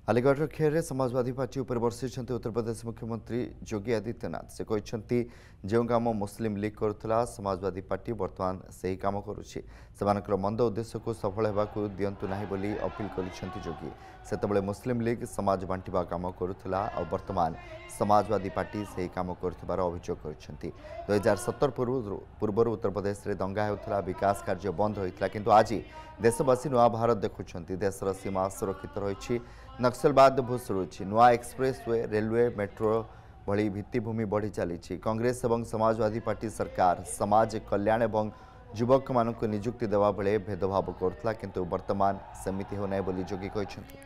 Aligarh Kher Samajwadi party उपर बर्षिंट उत्तर प्रदेश मुख्यमंत्री योगी आदित्यनाथ से कहते जो काम मुस्लिम लीग करुला समाजवादी पार्टी बर्तमान से ही काम करुच्ची मंद उद्देश्य को सफल होगा दिंतु ना बोली अपील कर योगी से मुस्लिम लीग समाज बांटा काम करुला और बर्तमान समाजवादी पार्टी से ही काम कर अभियोग कर 2017 पूर्व उत्तर प्रदेश में दंगा होता विकास कार्य बंद होता किंतु आज देशवासी नुआ भारत देखुंट देशर सीमा सुरक्षित रही नक्सलवाद भूसुड़ी नुआ एक्सप्रेस वे रेलवे मेट्रो भली भित्तिभूमि बढ़ी चली कांग्रेस और समाजवादी पार्टी सरकार समाज कल्याण और युवक मान निजुक्ति देवा बेले भेदभाव करुला किंतु वर्तमान सेमिति होना बोली योगी कहते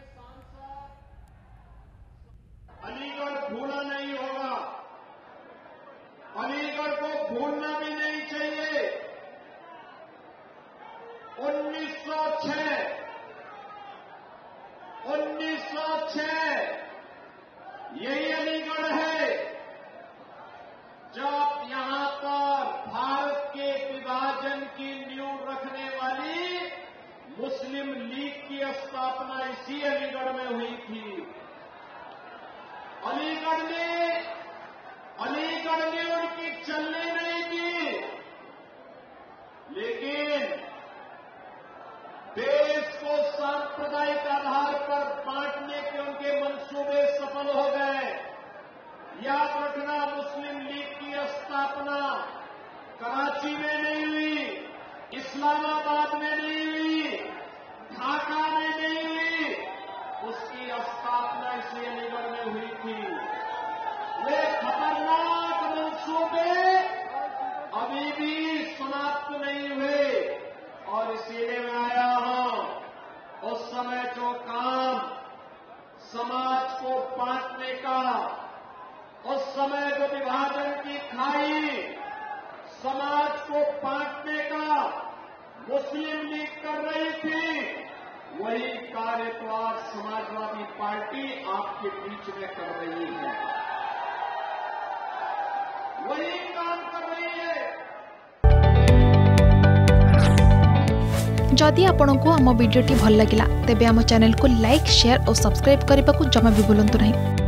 अलीगढ़ को भूलना भी नहीं चाहिए। 1906 यही अलीगढ़ है जब यहां पर भारत के विभाजन की नींव रखने वाली मुस्लिम लीग की स्थापना इसी अलीगढ़ में हुई थी। अलीगढ़ ने उनकी चलनी नहीं की, लेकिन देश को सांप्रदायिक आधार पर बांटने के उनके मंसूबे सफल हो गए। याद रखना, मुस्लिम लीग की स्थापना कराची में नहीं हुई, इस्लामाबाद में नहीं हुई, ढाका में नहीं हुई, उसकी स्थापना इसी अलीगढ़ में हुई थी। वे खतरनाक मंसूबे अभी भी समाप्त नहीं हुए और इसीलिए मैं आया हूं। उस समय जो काम समाज को बांटने का, उस समय जो विभाजन की खाई समाज को बांटने का मुस्लिम लीग कर रही थी, वही कार्य तो आज समाजवादी पार्टी आपके बीच में कर रही है, वही काम कर रही है। जदि आपंक आम भिडी भल लगा तेब आम चैनल को लाइक शेयर और सब्सक्राइब करने को जमा भी भूलु नहीं।